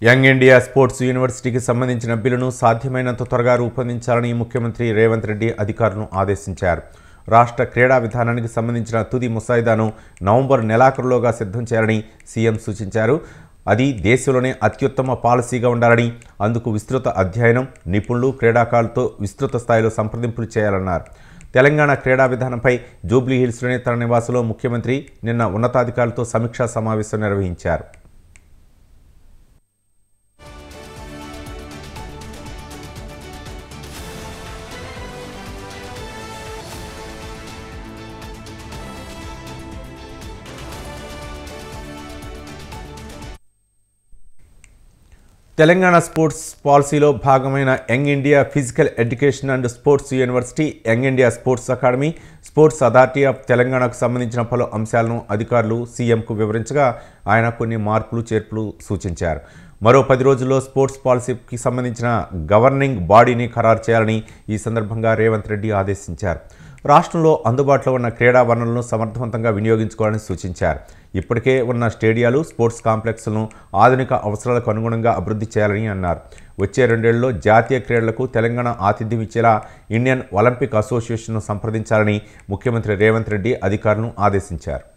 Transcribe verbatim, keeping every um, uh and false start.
Young India sports యూనివర్సిటీకి సంబంధించిన బిల్లును సాధ్యమైనంత త్వరగా రూపొందించాలని ముఖ్యమంత్రి రేవంత్ రెడ్డి అధికారులను ఆదేశించారు. రాష్ట్ర క్రీడా విధానానికి సంబంధించిన తుది ముసాయిదాను నవంబర్ నెలాఖరులోగా సిద్ధం చేయాలని సీఎం సూచించారు. అది దేశంలోనే అత్యుత్తమ పాలసీగా ఉండాలని, అందుకు విస్తృత అధ్యయనం, నిపుణులు, క్రీడాకారులతో విస్తృత స్థాయిలో సంప్రదింపులు చేయాలన్నారు. తెలంగాణ క్రీడా విధానంపై జూబ్లీహిల్స్లోని తన నివాసంలో ముఖ్యమంత్రి నిన్న ఉన్నతాధికారులతో సమీక్షా సమావేశం నిర్వహించారు. తెలంగాణ స్పోర్ట్స్ పాలసీలో భాగమైన young India physical education and sports university, young India sports academy, sports authority of తెలంగాణకు సంబంధించిన పలు అంశాలను అధికారులు సీఎంకు వివరించగా ఆయన కొన్ని మార్పులు చేర్పులు సూచించారు. మరో పది రోజుల్లో స్పోర్ట్స్ పాలసీకి సంబంధించిన గవర్నింగ్ బాడీని ఖరారు చేయాలని ఈ సందర్భంగా రేవంత్ రెడ్డి ఆదేశించారు. రాష్ట్రంలో అందుబాటులో ఉన్న క్రీడా వనరులను సమర్థవంతంగా వినియోగించుకోవాలని సూచించారు. ఇప్పటికే ఉన్న స్టేడియాలు, స్పోర్ట్స్ కాంప్లెక్స్లను ఆధునిక అవసరాలకు అనుగుణంగా అభివృద్ధి చేయాలని అన్నారు. వచ్చే రెండేళ్లలో జాతీయ క్రీడలకు తెలంగాణ ఆతిథ్యం ఇచ్చేలా ఇండియన్ ఒలింపిక్ అసోసియేషన్ను సంప్రదించాలని ముఖ్యమంత్రి రేవంత్ రెడ్డి అధికారులను ఆదేశించారు.